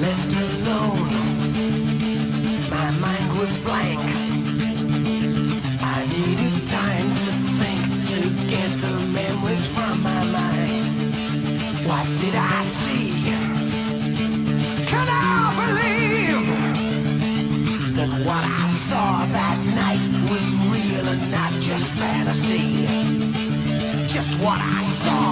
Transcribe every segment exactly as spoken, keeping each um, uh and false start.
left alone, my mind was blank. I needed time to think, to get the memories from my mind. What did I see? Can I believe that what I saw that night was real and not just fantasy? Just what I saw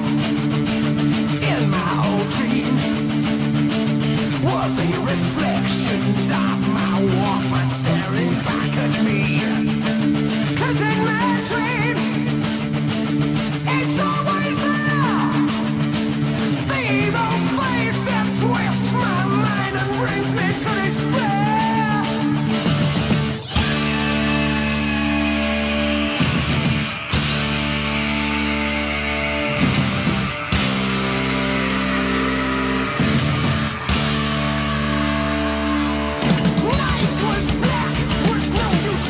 in my old dreams were the reflections of my Walkman staring back at me. 'Cause in my dreams, it's always there, the evil face that twists my mind and brings me to despair. Night was black, was no use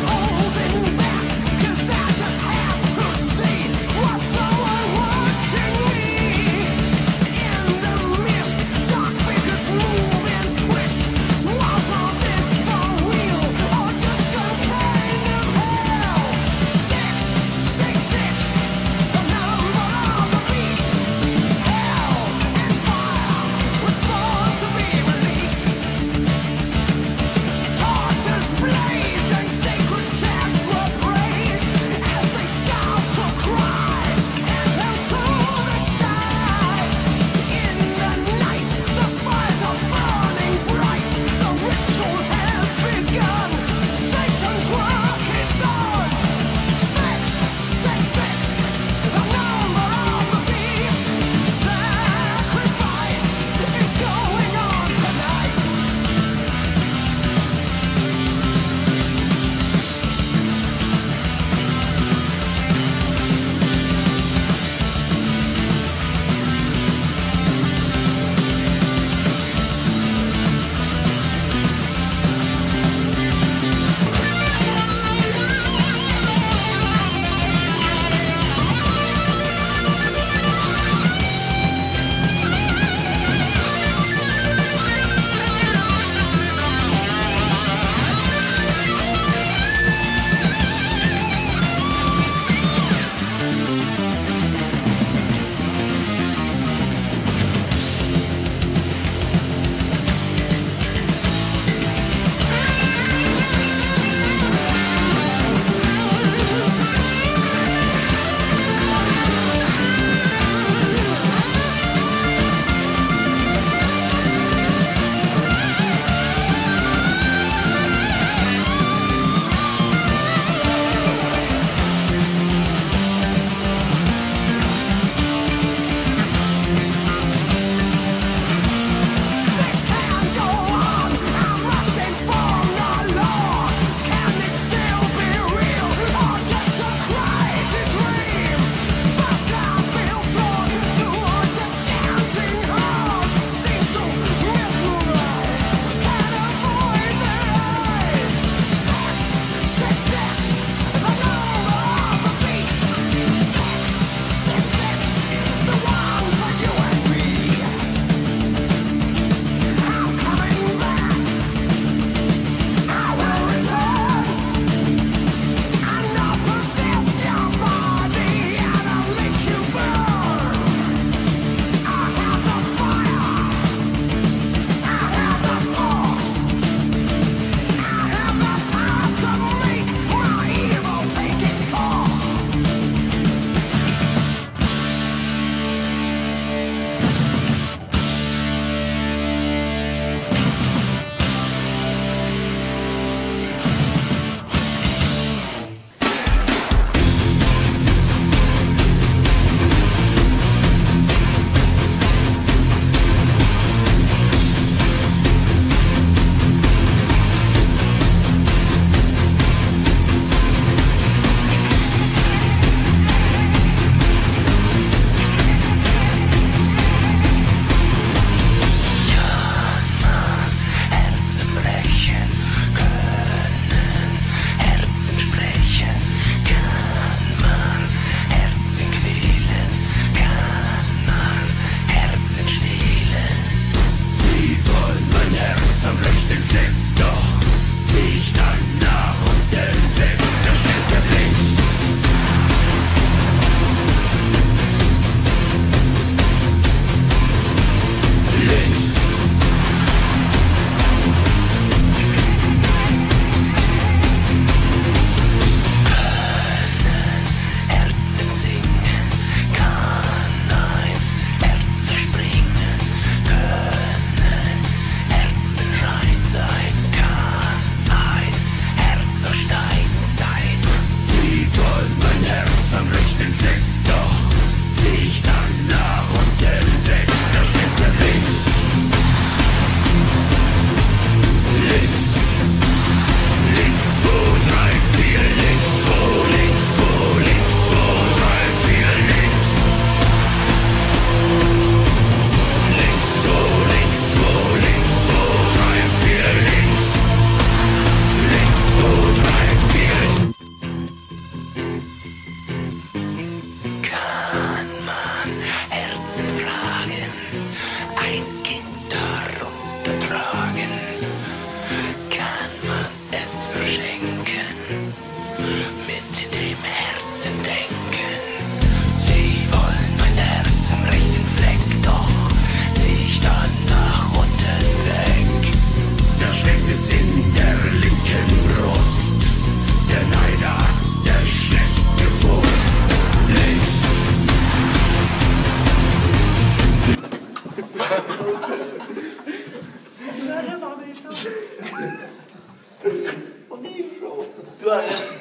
On est chaud. Toi, arrête.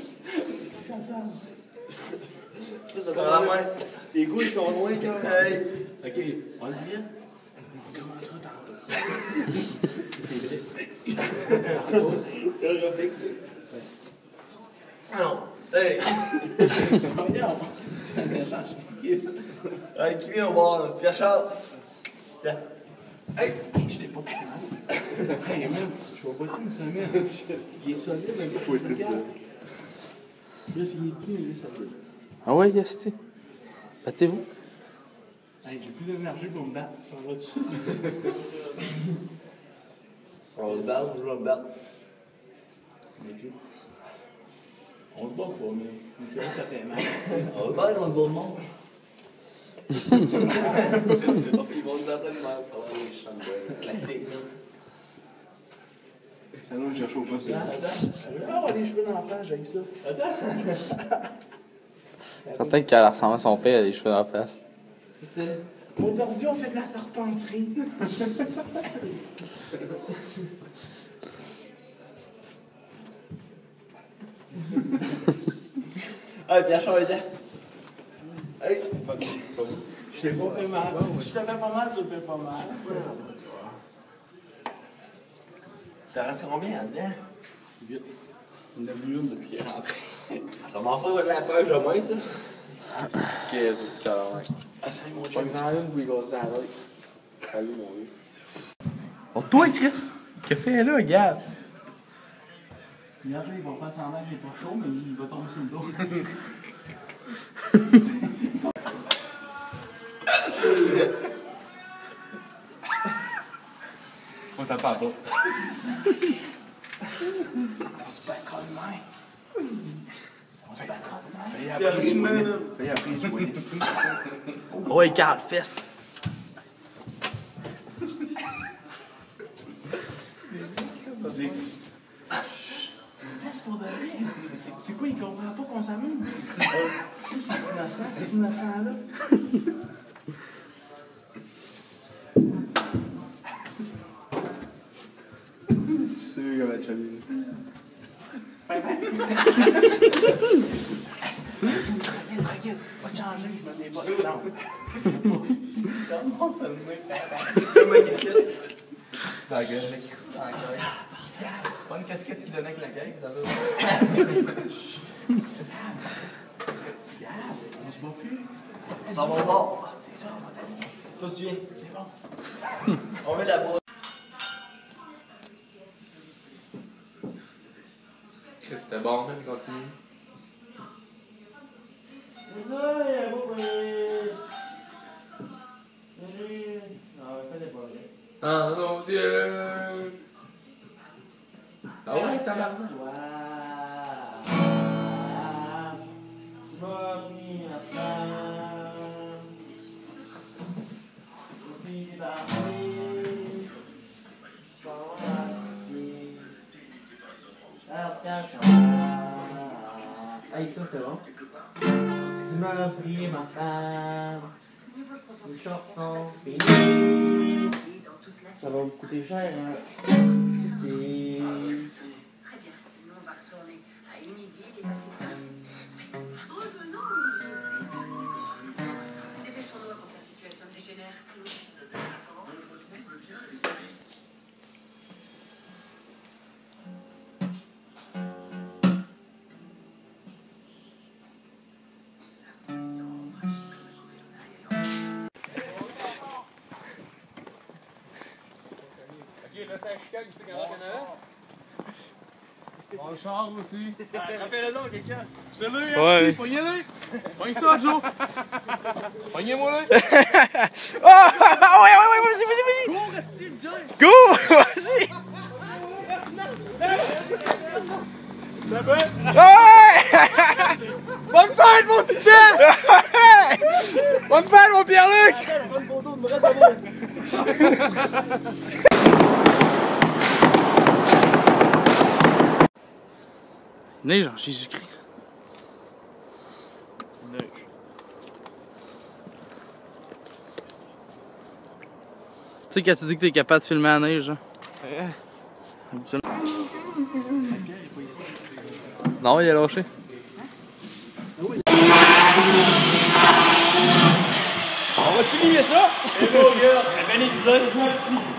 Tes goûts, ils sont loin, quand même. Hey. Ok, on arrête. On commencera tantôt. C'est vrai. Ah non. Hey. Regarde. Ça ne change qui. Hey, qui vient voir, là? Pierre Charles. Tiens. Hey. Je t'ai pas fait mal. Hey, man. Je vois pas tout une semaine. Il est solide, mais il faut être ça. Là, il est petit, mais il est solide. Ah ouais, Yasti? Battez-vous? Hey, j'ai plus d'énergie pour me battre. Ça va dessus. On va se battre, je vais me battre. On se bat pas, mais c'est vrai que ça fait mal. On va se battre contre d'autres mondes. Ils vont nous apprendre mal pendant les chants de classique. Ah non, je cherche au poste. Attends, attends. Je veux avoir les cheveux dans la face, j'ai ça. Attends. Certain qu'elle ressemble à son père, elle a les cheveux dans la face. Aujourd'hui, on fait de la charpenterie. Hey, Pierre Charles, viens. Hey! Je t'ai pas fait mal. Je te fais pas mal, tu le fais pas mal. T'as rentré combien là-dedans? huit. On a vu une depuis qu'il est rentré. Ça m'en fait la peur de moins, ça. Qu'est-ce que t'as là? Ah, salut mon Pas chien. grand une pour y gosser à l'œil. Salut mon vieux. Oh, toi, Chris! Qu'est-ce que fait là, regarde? Regarde, il va faire semblant qu'il est pas chaud, mais il va tomber sur le dos. On t'en parle pas. On se battra demain. On se battra demain. Fais après, il Fais après, il soigne. Ouais, Carl, fesse. Vas-y. Fesse pour de vrai. C'est quoi, il comprend pas qu'on s'amuse? C'est innocent, c'est innocent là. C'est sûr qu'il va être chamé. Tranquille, tranquille. Pas de changer, je me mets pas dedans. Comment ça me met? C'est ma casquette. Dans la gueule. Dans la gueule. C'est pas une casquette qui donnait avec la gueule, ça va. On se bat plus. On s'en va au bord. C'est ça, on va t'aller. Toi, tu viens. C'est bon. On met la boîte. C'était bon, man, continue. C'est ça, il y a beaucoup de... Non, fais des projets. Ah non, Dieu! Ah ouais, tabarnak! Wow! Marie, ma femme. Sophie, Marie. Hey, ça c'est bon. Tu m'as pris ma femme. Les shorts sont finis. Ça va me coûter cher, hein. C'était... Très bien. Nous, on va retourner à Univille et passer par... Revenons. Dépêchons-nous avant que la situation dégénère. Bon, Charles aussi. Rappelle-le donc, quelqu'un. C'est lui, hein? Ouais. Pognez-le. Pogne ça, Joe. Pognez-moi là. Oh! Ah ouais, ouais, ouais, vas-y, vas-y, vas-y! Cours, Steve, Joe. Go! Vas-y! Ça va? Ouais! Bonne fête, mon petit! Bonne fête, mon Pierre-Luc! Bonne photo de me reste à moi. Neige en Jésus-Christ. Neige. Tu sais quand tu dis que t'es capable de filmer la neige, hein? Ouais. Non, il a lâché. On va-tu lier ça? Eh, gars, ben,